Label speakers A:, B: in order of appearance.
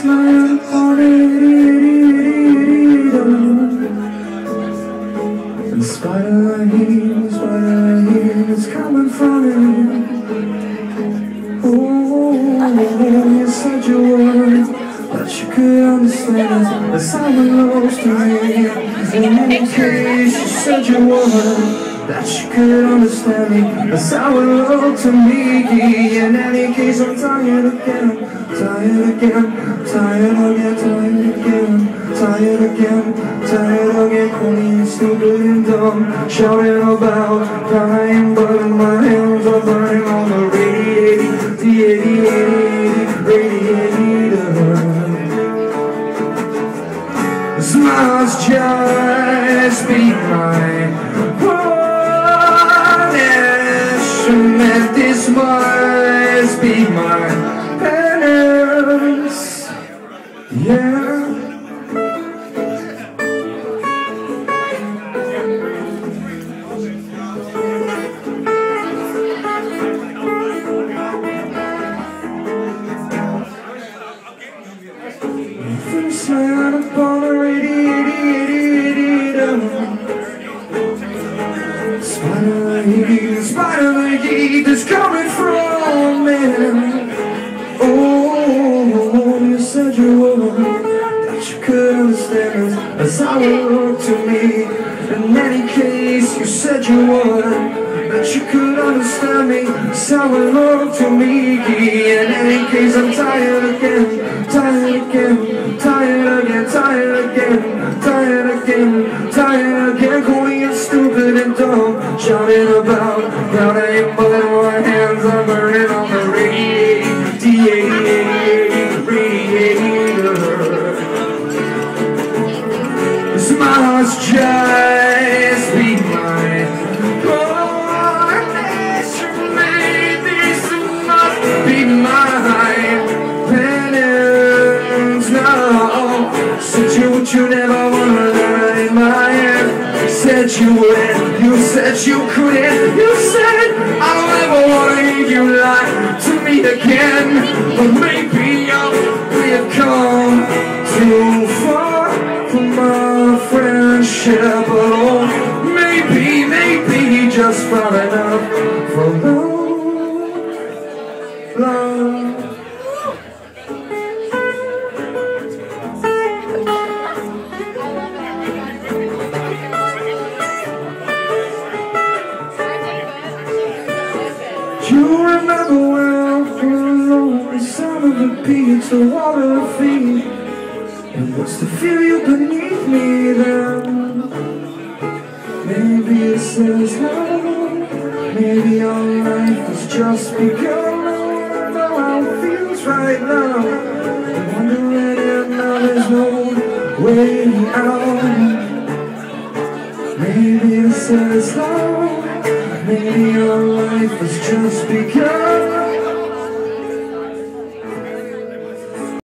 A: smile upon it. In spite of the heat, it's coming from it. Oh, you said you would, that you could understand that's how it looks to me. In any case, you said you would, that you could understand me. That's how it looked to me. In any case, I'm tired again, tired again, tired again, tired again, tired again, tired again. Corny and stupid and dumb, shouting about dying, but my hands are burning on the radiator. This must just be my punishment. This must be my penance. Yeah. Slam upon the radiator. Spite of the heat that's coming from it. Oh, you said you would, that you could understand that's how it looked to me. In any case, you said you would, that you could understand me. That's how it looked to me. In any case, I'm tired again, tired again, tired again, tired again, tired again, tired again. Corny and stupid and dumb, shouting about that I ain't but my hands are burning on the radiator. This must just be mine. Be mine, penance now. Said you what you never wanted in my head. Said you wouldn't, you said you couldn't. You said I don't ever want to hear you lie to me again. But maybe we've come too far from our friendship. Oh, maybe just far enough for love. You remember well the sound of the beats, the water of feet, and what's to feel you beneath me then? Maybe it says no, maybe our life has just begun. Right now, I'm wondering if now there's no way out. Maybe it says no, maybe our life has just begun.